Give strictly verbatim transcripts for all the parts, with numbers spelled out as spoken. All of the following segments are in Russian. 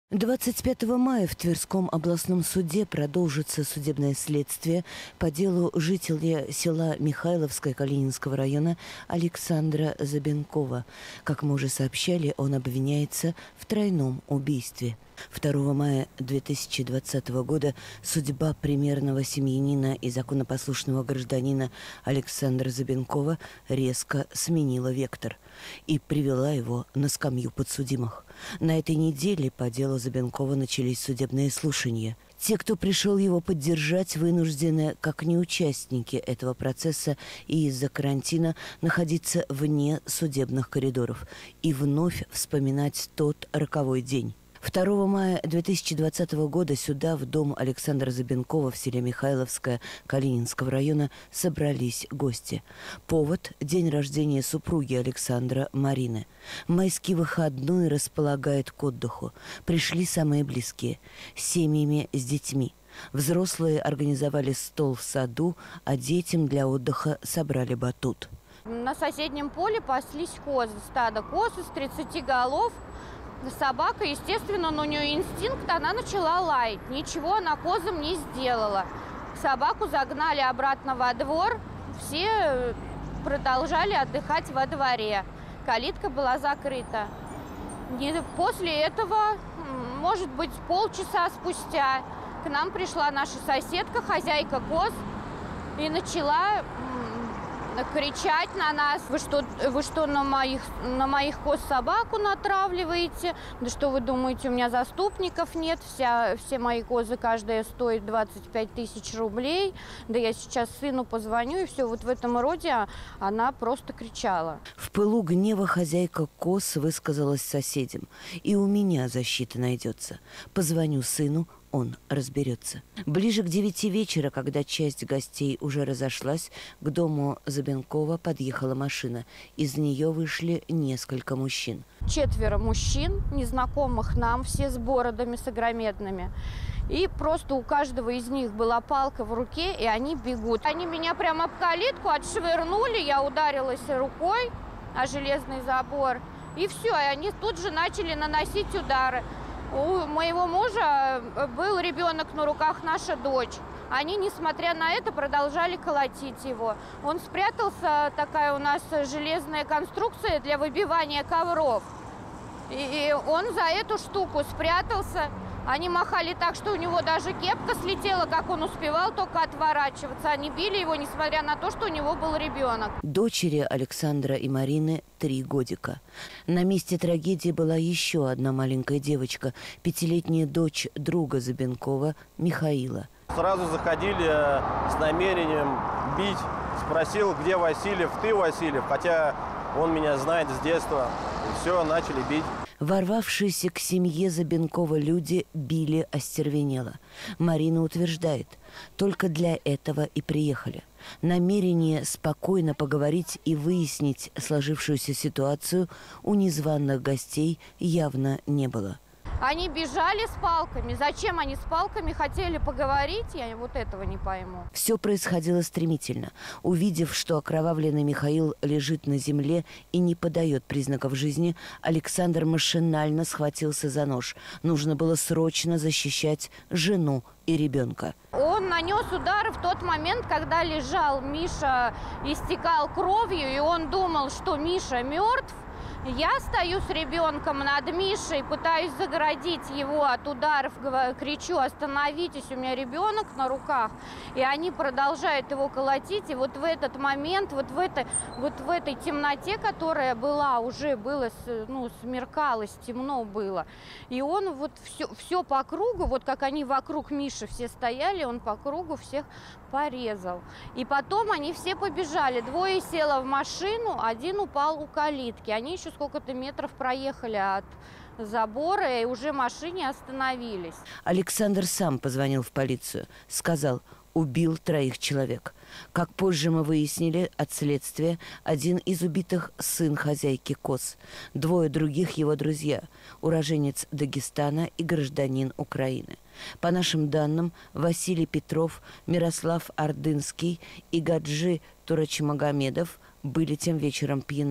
двадцать пятого мая в Тверском областном суде продолжится судебное следствие по делу жителя села Михайловское Калининского района Александра Забенкова. Как мы уже сообщали, он обвиняется в тройном убийстве. второго мая две тысячи двадцатого года судьба примерного семьянина и законопослушного гражданина Александра Забенкова резко сменила вектор и привела его на скамью подсудимых. На этой неделе по делу Забенкова начались судебные слушания. Те, кто пришел его поддержать, вынуждены, как неучастники этого процесса и из-за карантина, находиться вне судебных коридоров и вновь вспоминать тот роковой день. второго мая две тысячи двадцатого года сюда, в дом Александра Забенкова в селе Михайловское Калининского района, собрались гости. Повод – день рождения супруги Александра, Марины. Майский выходной располагает к отдыху. Пришли самые близкие – семьями с детьми. Взрослые организовали стол в саду, а детям для отдыха собрали батут. На соседнем поле паслись козы, стадо коз из тридцати голов. Собака, естественно, но у нее инстинкт, она начала лаять. Ничего она козам не сделала. Собаку загнали обратно во двор. Все продолжали отдыхать во дворе. Калитка была закрыта. И после этого, может быть, полчаса спустя, к нам пришла наша соседка, хозяйка коз, и начала кричать на нас: вы что, вы что на моих, на моих коз собаку натравливаете? Да что вы думаете, у меня заступников нет? Вся, все мои козы, каждая стоит двадцать пять тысяч рублей. Да я сейчас сыну позвоню, и все. Вот в этом роде она просто кричала. В пылу гнева хозяйка коз высказалась соседям: и у меня защита найдется. Позвоню сыну, он разберется. Ближе к девяти вечера, когда часть гостей уже разошлась, к дому Забенкова подъехала машина. Из нее вышли несколько мужчин. Четверо мужчин, незнакомых нам, все с бородами, с огромедными. И просто у каждого из них была палка в руке, и они бегут. Они меня прямо об калитку отшвырнули, я ударилась рукой о железный забор. И все, и они тут же начали наносить удары. У моего мужа был ребенок на руках, наша дочь. Они, несмотря на это, продолжали колотить его. Он спрятался, такая у нас железная конструкция для выбивания ковров. И он за эту штуку спрятался. Они махали так, что у него даже кепка слетела, как он успевал только отворачиваться. Они били его, несмотря на то, что у него был ребенок. Дочери Александра и Марины три годика. На месте трагедии была еще одна маленькая девочка, пятилетняя дочь друга Забенкова Михаила. Сразу заходили с намерением бить. Спросил, где Васильев, ты Васильев, хотя он меня знает с детства. И все, начали бить. Ворвавшиеся к семье Забенкова люди били остервенело. Марина утверждает, только для этого и приехали. Намерение спокойно поговорить и выяснить сложившуюся ситуацию у незваных гостей явно не было. Они бежали с палками. Зачем они с палками хотели поговорить, я вот этого не пойму. Все происходило стремительно. Увидев, что окровавленный Михаил лежит на земле и не подает признаков жизни, Александр машинально схватился за нож. Нужно было срочно защищать жену и ребенка. Он нанес удар в тот момент, когда лежал Миша, истекал кровью, и он думал, что Миша мертв. Я стою с ребенком над Мишей, пытаюсь загородить его от ударов, кричу: остановитесь, у меня ребенок на руках. И они продолжают его колотить. И вот в этот момент, вот в этой, вот в этой темноте, которая была, уже было, ну, смеркалось, темно было. И он вот все, все по кругу, вот как они вокруг Миши все стояли, он по кругу всех порезал. И потом они все побежали. Двое село в машину, один упал у калитки. Они еще сколько-то метров проехали от забора и уже машине остановились. Александр сам позвонил в полицию. Сказал, убил троих человек. Как позже мы выяснили от следствия, один из убитых – сын хозяйки коз. Двое других – его друзья – уроженец Дагестана и гражданин Украины. По нашим данным, Василий Петров, Мирослав Ордынский и Гаджи Турачмагомедов были тем вечером пьяны.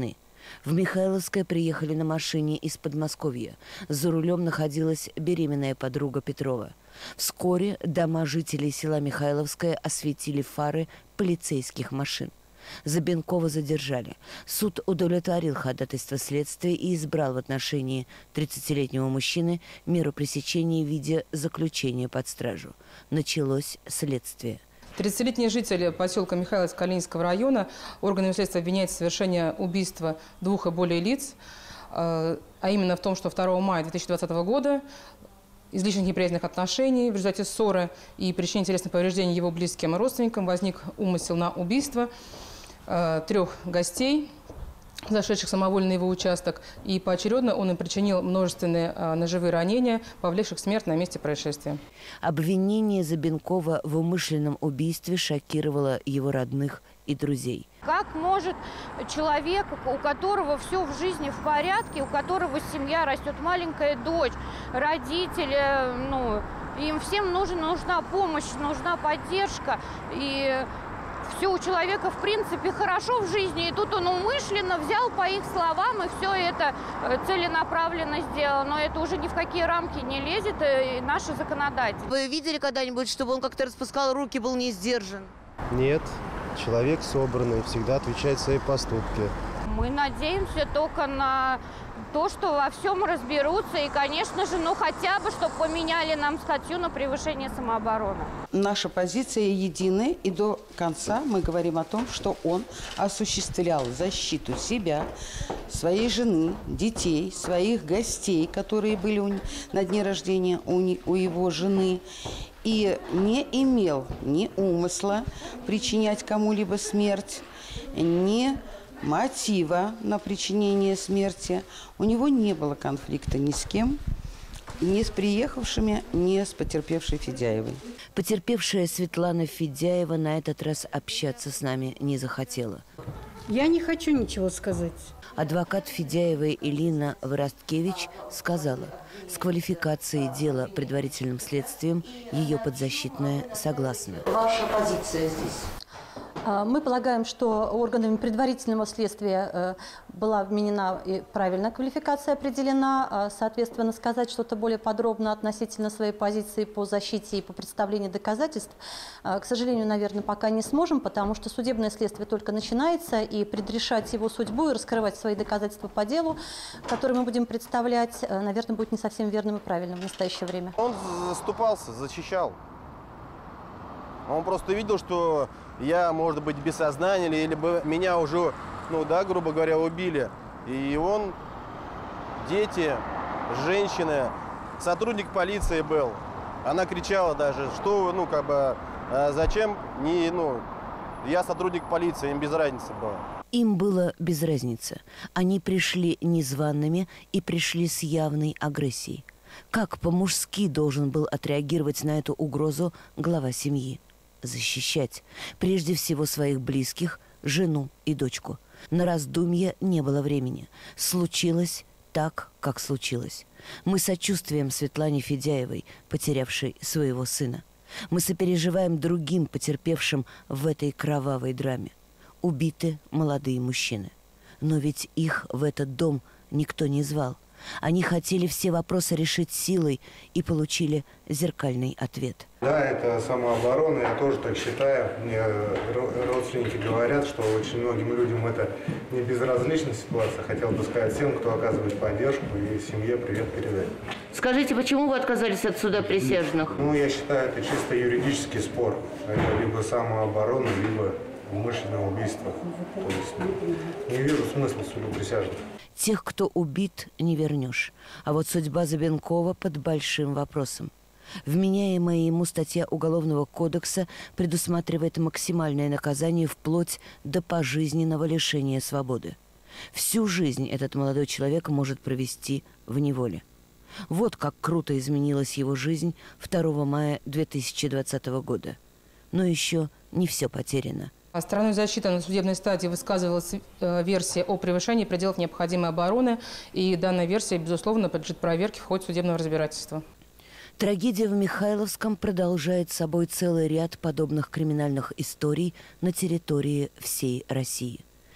В Михайловское приехали на машине из Подмосковья. За рулем находилась беременная подруга Петрова. Вскоре дома жителей села Михайловское осветили фары полицейских машин. Забенкова задержали. Суд удовлетворил ходатайство следствия и избрал в отношении тридцатилетнего мужчины меру пресечения в виде заключения под стражу. Началось следствие. тридцатилетний житель поселка Михайловск Калининского района органами следствия обвиняет в совершении убийства двух и более лиц, а именно в том, что второго мая две тысячи двадцатого года из личных неприязненных отношений в результате ссоры и причинения телесных повреждений его близким родственникам возник умысел на убийство э, трех гостей, зашедших самовольно на его участок, и поочередно он им причинил множественные э, ножевые ранения, повлекших смерть на месте происшествия. Обвинение Забенкова в умышленном убийстве шокировало его родных и друзей. Как может человек, у которого все в жизни в порядке, у которого семья, растет маленькая дочь, родители, ну, им всем нужна, нужна помощь, нужна поддержка, и все у человека, в принципе, хорошо в жизни, и тут он умышленно взял, по их словам, и все это целенаправленно сделал. Но это уже ни в какие рамки не лезет, и наши законодатели. Вы видели когда-нибудь, чтобы он как-то распускал руки, был не сдержан? Нет. Человек собранный, всегда отвечает за свои поступки. Мы надеемся только на то, что во всем разберутся. И, конечно же, ну хотя бы, чтобы поменяли нам статью на превышение самообороны. Наша позиция единая, и до конца мы говорим о том, что он осуществлял защиту себя, своей жены, детей, своих гостей, которые были у, на дне рождения у, у его жены, и не имел ни умысла причинять кому-либо смерть, ни мотива на причинение смерти. У него не было конфликта ни с кем, ни с приехавшими, ни с потерпевшей Федяевой. Потерпевшая Светлана Федяева на этот раз общаться с нами не захотела. Я не хочу ничего сказать. Адвокат Федяевой Элина Воросткевич сказала, с квалификацией дела предварительным следствием ее подзащитная согласна. Ваша позиция здесь? Мы полагаем, что органами предварительного следствия была вменена и правильная квалификация определена. Соответственно, сказать что-то более подробно относительно своей позиции по защите и по представлению доказательств, к сожалению, наверное, пока не сможем, потому что судебное следствие только начинается, и предрешать его судьбу и раскрывать свои доказательства по делу, которые мы будем представлять, наверное, будет не совсем верным и правильным в настоящее время. Он заступался, защищал. Он просто видел, что я, может быть, без сознания, или, или бы меня уже, ну да, грубо говоря, убили. И он, дети, женщины, сотрудник полиции был. Она кричала даже, что, ну, как бы, а зачем, не, ну, я сотрудник полиции, им без разницы было. Им было без разницы. Они пришли незваными и пришли с явной агрессией. Как по-мужски должен был отреагировать на эту угрозу глава семьи? Защищать прежде всего своих близких, жену и дочку. На раздумье не было времени. Случилось так, как случилось. Мы сочувствуем Светлане Федяевой, потерявшей своего сына. Мы сопереживаем другим потерпевшим в этой кровавой драме. Убиты молодые мужчины. Но ведь их в этот дом никто не звал. Они хотели все вопросы решить силой и получили зеркальный ответ. Да, это самооборона, я тоже так считаю. Мне родственники говорят, что очень многим людям это не безразличная ситуация. Хотел бы сказать всем, кто оказывает поддержку, и семье привет передать. Скажите, почему вы отказались от суда присяжных? Ну, я считаю, это чисто юридический спор. Это либо самооборона, либо умышленное убийство. То есть не вижу смысла в суду присяжных. Тех, кто убит, не вернешь. А вот судьба Забенкова под большим вопросом. Вменяемая ему статья Уголовного кодекса предусматривает максимальное наказание вплоть до пожизненного лишения свободы. Всю жизнь этот молодой человек может провести в неволе. Вот как круто изменилась его жизнь второго мая две тысячи двадцатого года. Но еще не все потеряно. Стороной защиты на судебной стадии высказывалась версия о превышении пределов необходимой обороны, и данная версия, безусловно, подлежит проверке в ходе судебного разбирательства. Трагедия в Михайловском продолжает собой целый ряд подобных криминальных историй на территории всей России.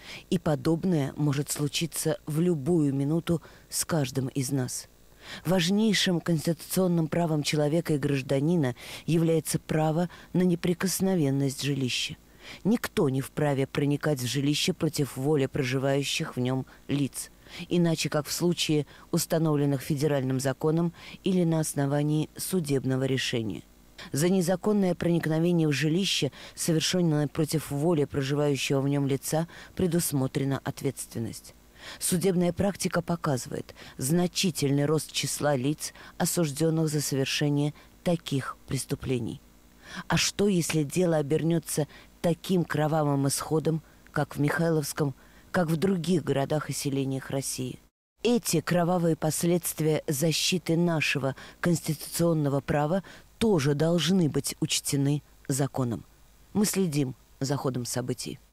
И подобное может случиться в любую минуту с каждым из нас. Важнейшим конституционным правом человека и гражданина является право на неприкосновенность жилища. Никто не вправе проникать в жилище против воли проживающих в нем лиц, иначе как в случае, установленных федеральным законом или на основании судебного решения. За незаконное проникновение в жилище, совершенное против воли проживающего в нем лица, предусмотрена ответственность. Судебная практика показывает значительный рост числа лиц, осужденных за совершение таких преступлений. А что, если дело обернется таким кровавым исходом, как в Михайловском, как в других городах и селениях России? Эти кровавые последствия защиты нашего конституционного права тоже должны быть учтены законом. Мы следим за ходом событий.